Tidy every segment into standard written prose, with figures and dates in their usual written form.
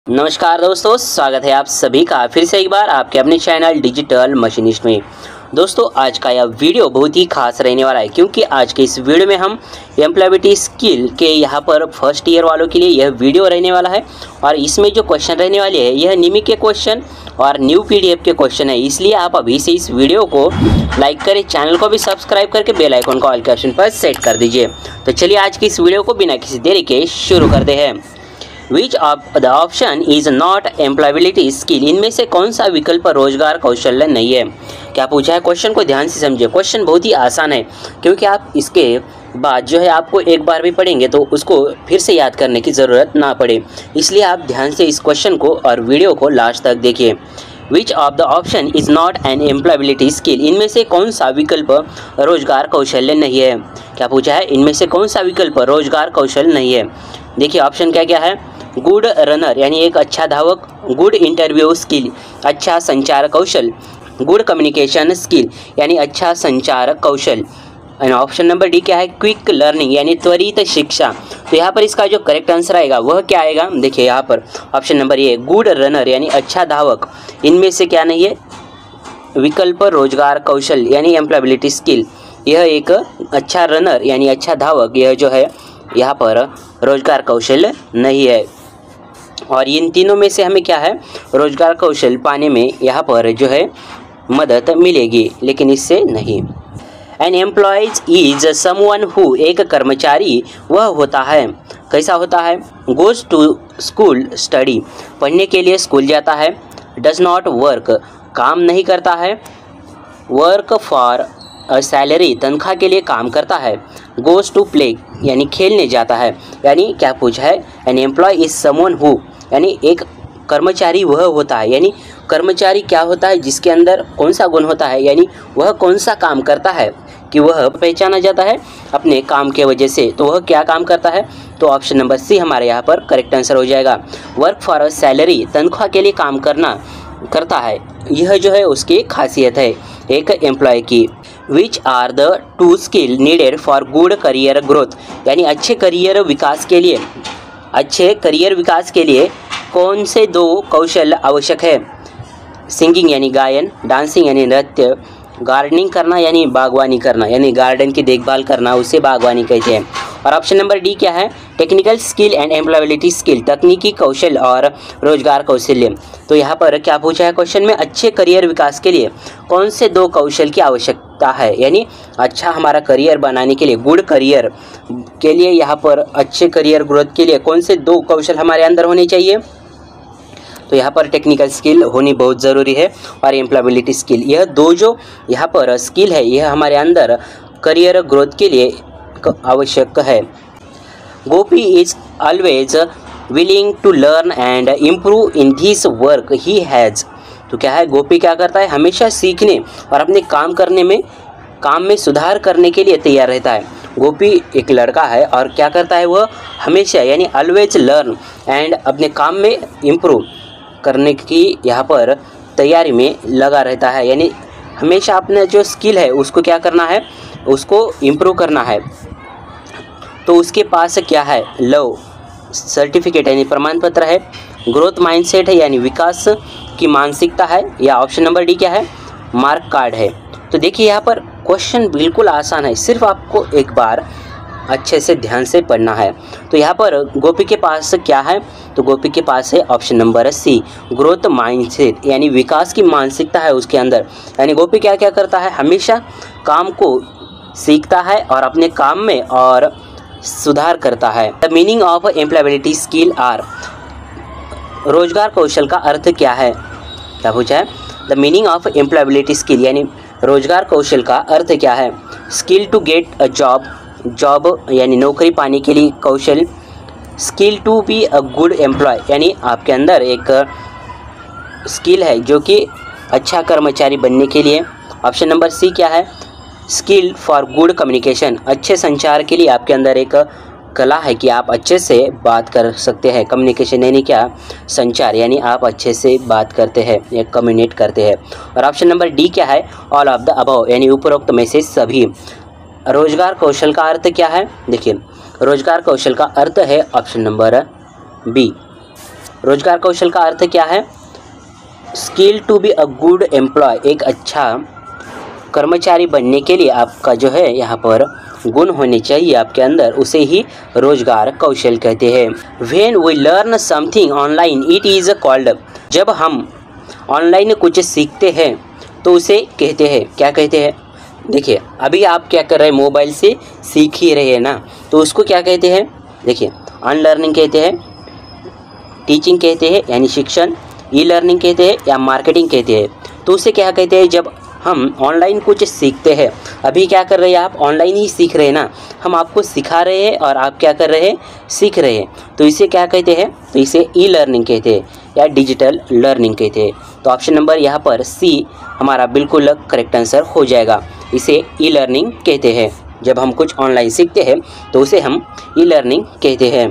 नमस्कार दोस्तों, स्वागत है आप सभी का फिर से एक बार आपके अपने चैनल डिजिटल मशीनिस्ट में। दोस्तों आज का यह वीडियो बहुत ही खास रहने वाला है क्योंकि आज के इस वीडियो में हम एम्प्लॉयबिलिटी स्किल के यहाँ पर फर्स्ट ईयर वालों के लिए यह वीडियो रहने वाला है और इसमें जो क्वेश्चन रहने वाले हैं यह निमी के क्वेश्चन और न्यू पीडीएफ के क्वेश्चन है। इसलिए आप अभी से इस वीडियो को लाइक करें, चैनल को भी सब्सक्राइब करके बेल आइकन को ऑल के ऑप्शन पर सेट कर दीजिए। तो चलिए आज की इस वीडियो को बिना किसी देरी के शुरू करते हैं। Which of the option is not employability skill? इनमें से कौन सा विकल्प रोजगार कौशल्य नहीं है? क्या पूछा है? क्वेश्चन को ध्यान से समझिए। क्वेश्चन बहुत ही आसान है क्योंकि आप इसके बाद जो है आपको एक बार भी पढ़ेंगे तो उसको फिर से याद करने की ज़रूरत ना पड़े, इसलिए आप ध्यान से इस क्वेश्चन को और वीडियो को लास्ट तक देखिए। Which of the option is not an employability skill? इनमें से कौन सा विकल्प रोजगार कौशल्य नहीं है? क्या पूछा है? इनमें से कौन सा विकल्प रोजगार कौशल नहीं है? देखिए ऑप्शन क्या क्या है। गुड रनर यानी एक अच्छा धावक, गुड इंटरव्यू स्किल अच्छा संचार कौशल, गुड कम्युनिकेशन स्किल यानी अच्छा संचार कौशल। एंड ऑप्शन नंबर डी क्या है? क्विक लर्निंग यानी त्वरित शिक्षा। तो यहाँ पर इसका जो करेक्ट आंसर आएगा वह क्या आएगा? देखिए यहाँ पर option number A good runner यानी अच्छा धावक। इनमें से क्या नहीं है? विकल्प रोजगार कौशल यानी एम्प्लॉयबिलिटी स्किल। यह एक अच्छा रनर यानी अच्छा धावक, यह जो है यहाँ पर रोजगार कौशल नहीं है। और इन तीनों में से हमें क्या है? रोजगार कौशल पाने में यहाँ पर जो है मदद मिलेगी, लेकिन इससे नहीं। An employees is someone who, एक कर्मचारी वह होता है, कैसा होता है? गोज टू स्कूल स्टडी, पढ़ने के लिए स्कूल जाता है। डज नॉट वर्क, काम नहीं करता है। वर्क फॉर सैलरी, तनख्वाह के लिए काम करता है। गोज टू प्ले यानी खेलने जाता है। यानी क्या पूछा है? An employee is someone who यानी एक कर्मचारी वह होता है, यानी कर्मचारी क्या होता है? जिसके अंदर कौन सा गुण होता है, यानी वह कौन सा काम करता है कि वह पहचाना जाता है अपने काम के वजह से। तो वह क्या काम करता है? तो ऑप्शन नंबर सी हमारे यहाँ पर करेक्ट आंसर हो जाएगा। वर्क फॉर सैलरी, तनख्वाह के लिए काम करता है, यह जो है उसकी खासियत है एक एम्प्लॉय की। Which are the two skill needed for good career growth यानी अच्छे करियर विकास के लिए कौन से दो कौशल आवश्यक है? सिंगिंग यानी गायन, डांसिंग यानी नृत्य, गार्डनिंग करना यानी बागवानी करना, यानी गार्डन की देखभाल करना उसे बागवानी कहते हैं। और ऑप्शन नंबर डी क्या है? Technical skill and employability skill, तकनीकी कौशल और रोजगार कौशल्य। तो यहाँ पर क्या पूछा है क्वेश्चन में? अच्छे करियर विकास के लिए कौन से दो कौशल की आवश्यकता है, यानी अच्छा हमारा करियर बनाने के लिए, गुड करियर के लिए, यहाँ पर अच्छे करियर ग्रोथ के लिए कौन से दो कौशल हमारे अंदर होने चाहिए? तो यहाँ पर टेक्निकल स्किल होनी बहुत ज़रूरी है और एम्प्लॉयबिलिटी स्किल, यह दो जो यहाँ पर स्किल है यह हमारे अंदर करियर ग्रोथ के लिए आवश्यक है। Gopi is always willing to learn and improve in this work he has. तो क्या है? गोपी क्या करता है? हमेशा सीखने और अपने काम में सुधार करने के लिए तैयार रहता है। गोपी एक लड़का है और क्या करता है? वह हमेशा यानी ऑलवेज लर्न एंड अपने काम में इम्प्रूव करने की यहाँ पर तैयारी में लगा रहता है, यानी हमेशा अपना जो स्किल है उसको क्या करना है? उसको इम्प्रूव करना है। तो उसके पास क्या है? लव सर्टिफिकेट यानी प्रमाण पत्र है, ग्रोथ माइंडसेट है यानी विकास की मानसिकता है, या ऑप्शन नंबर डी क्या है? मार्क कार्ड है। तो देखिए यहाँ पर क्वेश्चन बिल्कुल आसान है, सिर्फ आपको एक बार अच्छे से ध्यान से पढ़ना है। तो यहाँ पर गोपी के पास क्या है? तो गोपी के पास है option number C growth mindset यानी विकास की मानसिकता है उसके अंदर। यानी गोपी क्या क्या करता है? हमेशा काम को सीखता है और अपने काम में और सुधार करता है। The meaning of employability skill are, रोजगार कौशल का अर्थ क्या है? क्या पूछा है? The meaning of employability skill यानी रोजगार कौशल का अर्थ क्या है? Skill to get a job यानी नौकरी पाने के लिए कौशल। Skill to be a good employee यानी आपके अंदर एक स्किल है जो कि अच्छा कर्मचारी बनने के लिए। ऑप्शन नंबर सी क्या है? स्किल फॉर गुड कम्युनिकेशन, अच्छे संचार के लिए आपके अंदर एक कला है कि आप अच्छे से बात कर सकते हैं। कम्युनिकेशन यानी क्या? संचार, यानी आप अच्छे से बात करते हैं या कम्युनिकेट करते हैं। और ऑप्शन नंबर डी क्या है? ऑल ऑफ द अबव यानी उपरोक्त में से सभी। रोजगार कौशल का अर्थ क्या है? देखिए रोजगार कौशल का अर्थ है ऑप्शन नंबर बी। रोजगार कौशल का अर्थ क्या है? Skill to be a good employee, एक अच्छा कर्मचारी बनने के लिए आपका जो है यहाँ पर गुण होने चाहिए आपके अंदर, उसे ही रोजगार कौशल कहते हैं। When we learn something online it is called, जब हम ऑनलाइन कुछ सीखते हैं तो उसे कहते हैं, क्या कहते हैं? देखिए अभी आप क्या कर रहे हैं, मोबाइल से सीख ही रहे हैं ना, तो उसको क्या कहते हैं? देखिए अनलर्निंग कहते हैं, टीचिंग कहते हैं यानी शिक्षण, ई लर्निंग कहते हैं या मार्केटिंग कहते हैं। तो उसे क्या कहते हैं? जब हम ऑनलाइन कुछ सीखते हैं, अभी क्या कर रहे हैं आप? ऑनलाइन ही सीख रहे हैं ना, हम आपको सिखा रहे हैं और आप क्या कर रहे हैं? सीख रहे हैं। तो इसे क्या कहते हैं? तो इसे ई लर्निंग कहते हैं या डिजिटल लर्निंग कहते हैं। तो ऑप्शन नंबर यहाँ पर सी हमारा बिल्कुल करेक्ट आंसर हो जाएगा। इसे ई लर्निंग कहते हैं। जब हम कुछ ऑनलाइन सीखते हैं तो उसे हम ई लर्निंग कहते हैं।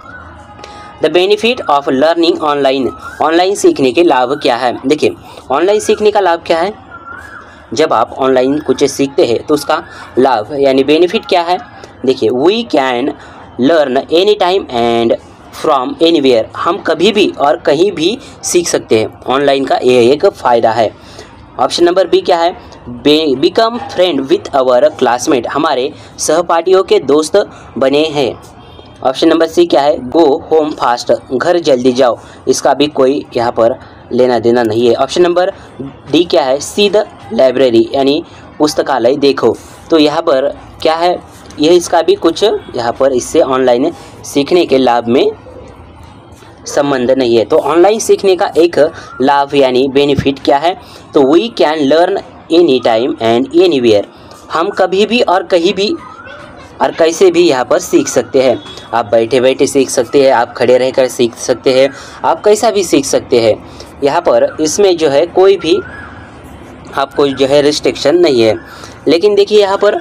The benefit of learning online, online सीखने के लाभ क्या है? देखिए ऑनलाइन सीखने का लाभ क्या है? जब आप ऑनलाइन कुछ सीखते हैं तो उसका लाभ यानी बेनिफिट क्या है? देखिए we can learn any time and from anywhere, हम कभी भी और कहीं भी सीख सकते हैं। ऑनलाइन का ये एक फ़ायदा है। ऑप्शन नंबर बी क्या है? Become friend with our classmate, हमारे सहपाठियों के दोस्त बने हैं। ऑप्शन नंबर सी क्या है? गो होम फास्ट, घर जल्दी जाओ, इसका भी कोई यहाँ पर लेना देना नहीं है। ऑप्शन नंबर डी क्या है? सी द लाइब्रेरी, यानी पुस्तकालय देखो। तो यहाँ पर क्या है? यह इसका भी कुछ यहाँ पर इससे ऑनलाइन सीखने के लाभ में संबंध नहीं है। तो ऑनलाइन सीखने का एक लाभ यानी बेनिफिट क्या है? तो we can learn any time and anywhere, हम कभी भी और कहीं भी और कैसे भी यहाँ पर सीख सकते हैं। आप बैठे बैठे सीख सकते हैं, आप खड़े रहकर सीख सकते हैं, आप कैसा भी सीख सकते हैं। यहाँ पर इसमें जो है कोई भी आपको जो है रिस्ट्रिक्शन नहीं है। लेकिन देखिए यहाँ पर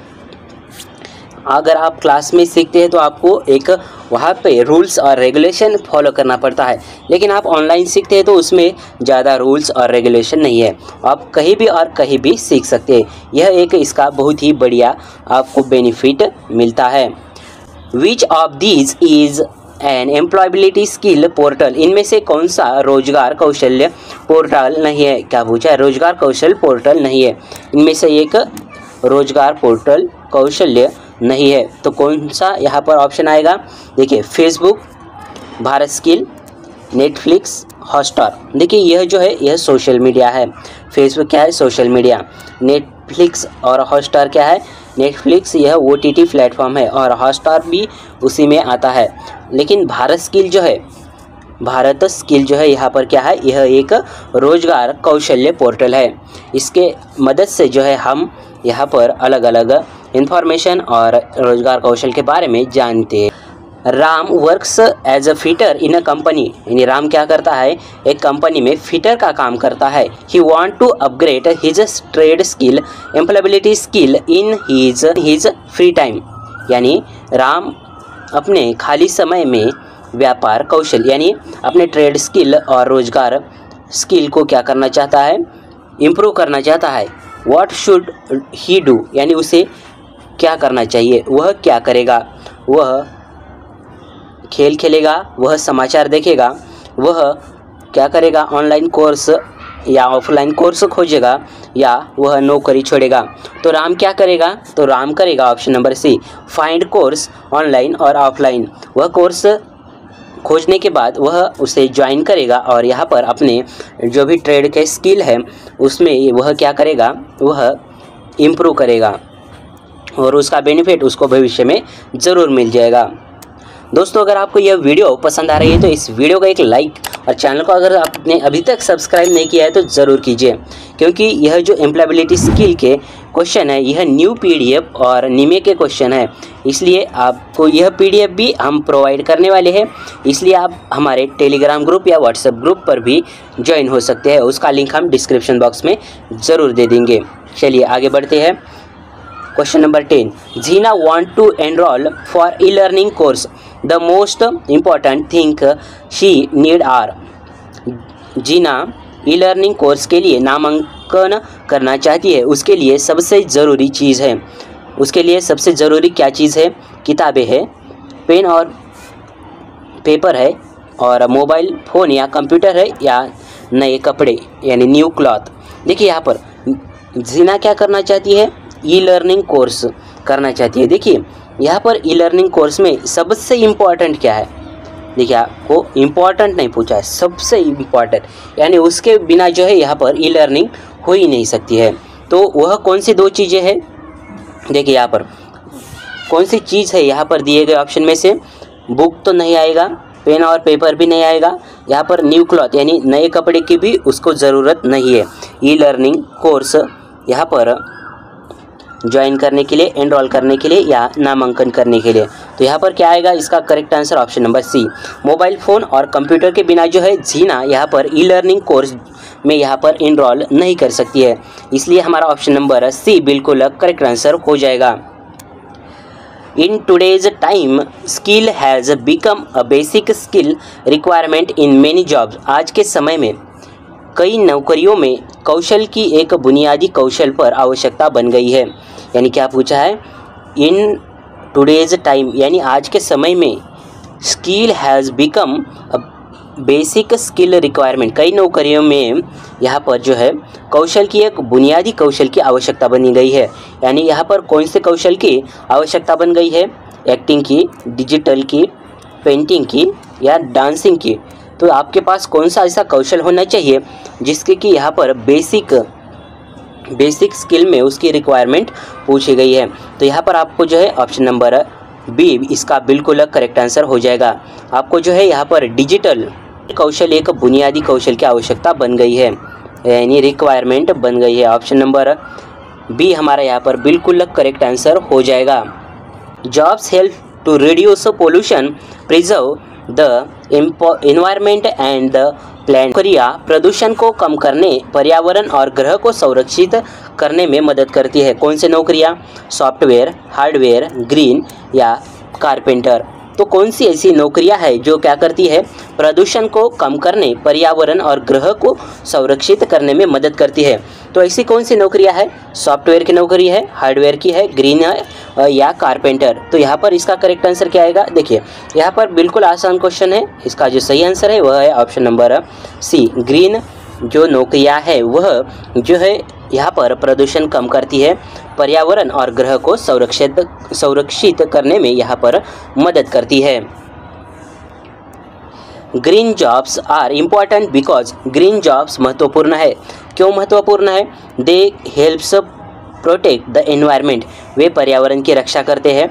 अगर आप क्लास में सीखते हैं तो आपको एक वहाँ पे रूल्स और रेगुलेशन फॉलो करना पड़ता है, लेकिन आप ऑनलाइन सीखते हैं तो उसमें ज़्यादा रूल्स और रेगुलेशन नहीं है, आप कहीं भी और कहीं भी सीख सकते हैं। यह एक इसका बहुत ही बढ़िया आपको बेनिफिट मिलता है। Which of these is an employability skill portal, इनमें से कौन सा रोजगार कौशल्य पोर्टल नहीं है? क्या पूछा है? रोजगार कौशल पोर्टल नहीं है। इनमें से एक रोजगार पोर्टल कौशल्य नहीं है। तो कौन सा यहाँ पर ऑप्शन आएगा? देखिए Facebook, Bharat skill, Netflix, Hotstar. देखिए यह जो है यह सोशल मीडिया है। फेसबुक क्या है? Social media. नेटफ्लिक्स और हॉटस्टार क्या है? नेटफ्लिक्स यह OTT प्लेटफॉर्म है और हॉटस्टार भी उसी में आता है। लेकिन भारत स्किल जो है यहाँ पर क्या है? यह एक रोजगार कौशल्य पोर्टल है। इसके मदद से जो है हम यहाँ पर अलग अलग इंफॉर्मेशन और रोजगार कौशल के बारे में जानते हैं। Ram works as a fitter in a company, यानी राम क्या करता है? एक कंपनी में फिटर का काम करता है। He want to upgrade his trade skill employability skill in his free time, यानी राम अपने खाली समय में व्यापार कौशल यानी अपने ट्रेड स्किल और रोजगार स्किल को क्या करना चाहता है? इम्प्रूव करना चाहता है। व्हाट शुड ही डू, यानी उसे क्या करना चाहिए? वह क्या करेगा? वह खेल खेलेगा, वह समाचार देखेगा, वह क्या करेगा? ऑनलाइन कोर्स या ऑफलाइन कोर्स खोजेगा, या वह नौकरी छोड़ेगा। तो राम क्या करेगा? तो राम करेगा option number C, find course online और ऑफलाइन। वह कोर्स खोजने के बाद वह उसे ज्वाइन करेगा और यहाँ पर अपने जो भी ट्रेड के स्किल है उसमें वह क्या करेगा? वह इम्प्रूव करेगा और उसका बेनिफिट उसको भविष्य में ज़रूर मिल जाएगा। दोस्तों अगर आपको यह वीडियो पसंद आ रही है तो इस वीडियो को एक लाइक और चैनल को अगर आपने अभी तक सब्सक्राइब नहीं किया है तो ज़रूर कीजिए, क्योंकि यह जो एम्प्लॉयबिलिटी स्किल के क्वेश्चन है यह न्यू PDF और निमे के क्वेश्चन है, इसलिए आपको यह PDF भी हम प्रोवाइड करने वाले हैं। इसलिए आप हमारे टेलीग्राम ग्रुप या व्हाट्सएप ग्रुप पर भी ज्वाइन हो सकते हैं, उसका लिंक हम डिस्क्रिप्शन बॉक्स में ज़रूर दे देंगे। चलिए आगे बढ़ते हैं। Question number 10, Jeena want to enrol for e learning course, the most important thing she need are. Jeena e learning course के लिए नामांकन करना चाहती है, उसके लिए सबसे ज़रूरी चीज़ है। उसके लिए सबसे ज़रूरी क्या चीज़ है? किताबें है, पेन और पेपर है, और मोबाइल फ़ोन या कंप्यूटर है या नए कपड़े यानी न्यू क्लॉथ। देखिए यहाँ पर जीना क्या करना चाहती है, ई लर्निंग कोर्स करना चाहती है। देखिए यहाँ पर ई लर्निंग कोर्स में सबसे इम्पॉर्टेंट क्या है, देखिए आपको इम्पॉर्टेंट नहीं पूछा है, सबसे इम्पॉर्टेंट यानी उसके बिना जो है यहाँ पर ई लर्निंग हो ही नहीं सकती है। तो वह कौन सी दो चीज़ें हैं, देखिए यहाँ पर कौन सी चीज़ है, यहाँ पर दिए गए ऑप्शन में से बुक तो नहीं आएगा, पेन और पेपर भी नहीं आएगा, यहाँ पर न्यू क्लॉथ यानी नए कपड़े की भी उसको ज़रूरत नहीं है। ई लर्निंग कोर्स यहाँ पर ज्वाइन करने के लिए, एनरोल करने के लिए या नामांकन करने के लिए। तो यहाँ पर क्या आएगा, इसका correct answer option number C. Mobile phone और कंप्यूटर के बिना जो है जीना यहाँ पर ई लर्निंग कोर्स में यहाँ पर एनरोल नहीं कर सकती है, इसलिए हमारा ऑप्शन नंबर सी बिल्कुल करेक्ट आंसर हो जाएगा। In today's time, skill has become a basic skill requirement in many jobs. आज के समय में कई नौकरियों में कौशल की एक बुनियादी कौशल पर आवश्यकता बन गई है। यानी क्या पूछा है, इन टुडेज टाइम यानी आज के समय में skill has become basic skill requirement, कई नौकरियों में यहाँ पर जो है कौशल की एक बुनियादी कौशल की आवश्यकता बनी गई है। यानी यहाँ पर कौन से कौशल की आवश्यकता बन गई है, एक्टिंग की, डिजिटल की, पेंटिंग की या डांसिंग की। तो आपके पास कौन सा ऐसा कौशल होना चाहिए जिसके कि यहाँ पर बेसिक स्किल में उसकी रिक्वायरमेंट पूछी गई है। तो यहाँ पर आपको जो है ऑप्शन नंबर बी इसका बिल्कुल करेक्ट आंसर हो जाएगा। आपको जो है यहाँ पर डिजिटल कौशल एक बुनियादी कौशल की आवश्यकता बन गई है, यानी रिक्वायरमेंट बन गई है। ऑप्शन नंबर बी हमारा यहाँ पर बिल्कुल करेक्ट आंसर हो जाएगा। Jobs help to reduce pollution, preserve the environment and the plan. नौकरियाँ प्रदूषण को कम करने, पर्यावरण और ग्रह को संरक्षित करने में मदद करती है। कौन से नौकरियाँ, सॉफ्टवेयर, हार्डवेयर, ग्रीन या कारपेंटर। तो कौन सी ऐसी नौकरियां हैं जो क्या करती है, प्रदूषण को कम करने, पर्यावरण और ग्रह को संरक्षित करने में मदद करती है। तो ऐसी कौन सी नौकरियां है, सॉफ्टवेयर की नौकरी है, हार्डवेयर की है, ग्रीन है या कारपेंटर। तो यहाँ पर इसका करेक्ट आंसर क्या आएगा, देखिए यहाँ पर बिल्कुल आसान क्वेश्चन है, इसका जो सही आंसर है वह है ऑप्शन नंबर सी। ग्रीन जो नौकरियाँ है वह जो है यहाँ पर प्रदूषण कम करती है, पर्यावरण और ग्रह को संरक्षित करने में यहाँ पर मदद करती है। Green jobs are important because, green jobs महत्वपूर्ण है, क्यों महत्वपूर्ण है, they helps protect the environment, वे पर्यावरण की रक्षा करते हैं।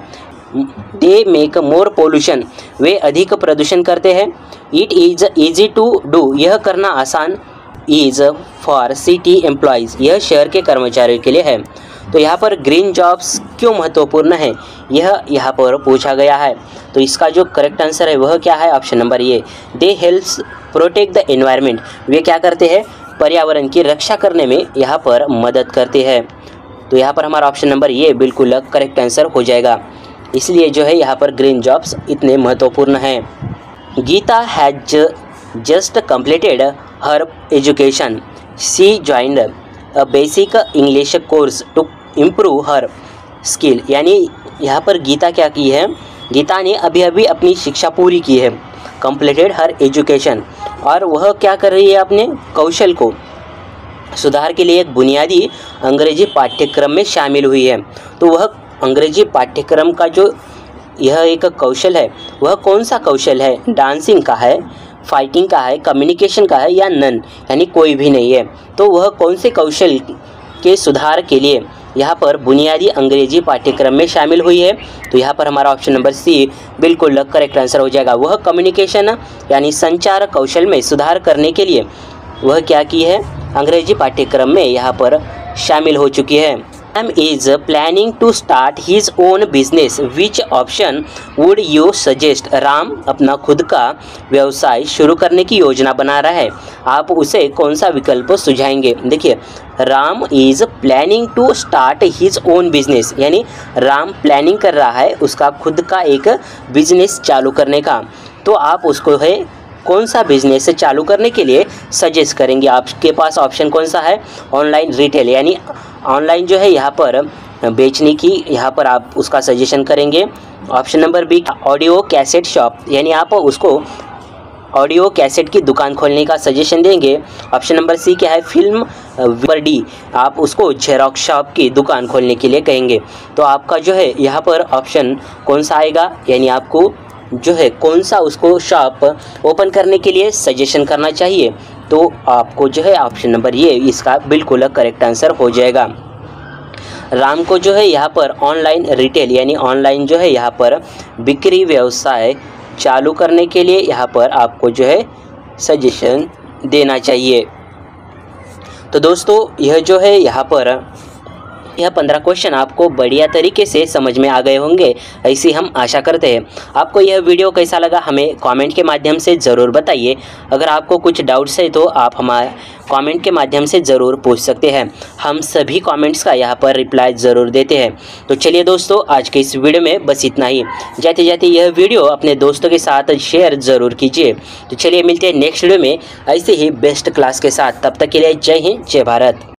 दे मेक मोर पोल्यूशन, वे अधिक प्रदूषण करते हैं। It is easy to do, यह करना आसान, इज़ फॉर सिटी एम्प्लॉयज़, यह शहर के कर्मचारियों के लिए है। तो यहाँ पर ग्रीन जॉब्स क्यों महत्वपूर्ण है, यह यहाँ पर पूछा गया है। तो इसका जो करेक्ट आंसर है वह क्या है, option number A. They helps protect the environment, वे क्या करते हैं, पर्यावरण की रक्षा करने में यहाँ पर मदद करते हैं। तो यहाँ पर हमारा ऑप्शन नंबर ए बिल्कुल करेक्ट आंसर हो जाएगा, इसलिए जो है यहाँ पर ग्रीन जॉब्स इतने महत्वपूर्ण हैं। Geeta has just completed her education. She joined a basic English course to improve her skill. यानी यहाँ पर गीता क्या की है, गीता ने अभी अभी अपनी शिक्षा पूरी की है, completed her education, और वह क्या कर रही है, अपने कौशल को सुधार के लिए एक बुनियादी अंग्रेजी पाठ्यक्रम में शामिल हुई है। तो वह अंग्रेजी पाठ्यक्रम का जो यह एक कौशल है वह कौन सा कौशल है, डांसिंग का है, फाइटिंग का है, कम्युनिकेशन का है या नन, यानी कोई भी नहीं है। तो वह कौन से कौशल के सुधार के लिए यहाँ पर बुनियादी अंग्रेजी पाठ्यक्रम में शामिल हुई है। तो यहाँ पर हमारा ऑप्शन नंबर सी बिल्कुल करेक्ट आंसर हो जाएगा। वह कम्युनिकेशन यानी संचार कौशल में सुधार करने के लिए वह क्या की है, अंग्रेजी पाठ्यक्रम में यहाँ पर शामिल हो चुकी है। Ram is planning to start his own business, which option would you suggest. Ram अपना खुद का व्यवसाय शुरू करने की योजना बना रहा है, आप उसे कौन सा विकल्प सुझाएंगे। देखिए Ram is planning to start his own business, यानी राम प्लानिंग कर रहा है उसका खुद का एक बिजनेस चालू करने का। तो आप उसको है कौन सा बिजनेस चालू करने के लिए सजेस्ट करेंगे। आपके पास ऑप्शन कौन सा है, ऑनलाइन रिटेल, यानी ऑनलाइन जो है यहाँ पर बेचने की यहाँ पर आप उसका सजेशन करेंगे। Option number B audio cassette shop, यानी आप उसको ऑडियो कैसेट की दुकान खोलने का सजेशन देंगे। ऑप्शन नंबर सी क्या है, फिल्म नंबर डी, आप उसको जेरोक्स शॉप की दुकान खोलने के लिए कहेंगे। तो आपका जो है यहाँ पर ऑप्शन कौन सा आएगा, यानी आपको जो है कौन सा उसको शॉप ओपन करने के लिए सजेशन करना चाहिए। तो आपको जो है ऑप्शन नंबर ये इसका बिल्कुल करेक्ट आंसर हो जाएगा। राम को जो है यहाँ पर ऑनलाइन रिटेल यानी ऑनलाइन जो है यहाँ पर बिक्री व्यवसाय चालू करने के लिए यहाँ पर आपको जो है सजेशन देना चाहिए। तो दोस्तों यह जो है यहाँ पर यह 15 क्वेश्चन आपको बढ़िया तरीके से समझ में आ गए होंगे, ऐसी हम आशा करते हैं। आपको यह वीडियो कैसा लगा हमें कमेंट के माध्यम से ज़रूर बताइए। अगर आपको कुछ डाउट्स है तो आप हमारे कमेंट के माध्यम से ज़रूर पूछ सकते हैं, हम सभी कमेंट्स का यहाँ पर रिप्लाई ज़रूर देते हैं। तो चलिए दोस्तों, आज के इस वीडियो में बस इतना ही। जाते जाते यह वीडियो अपने दोस्तों के साथ शेयर ज़रूर कीजिए। तो चलिए मिलते हैं नेक्स्ट वीडियो में ऐसे ही बेस्ट क्लास के साथ। तब तक के लिए जय हिंद, जय भारत।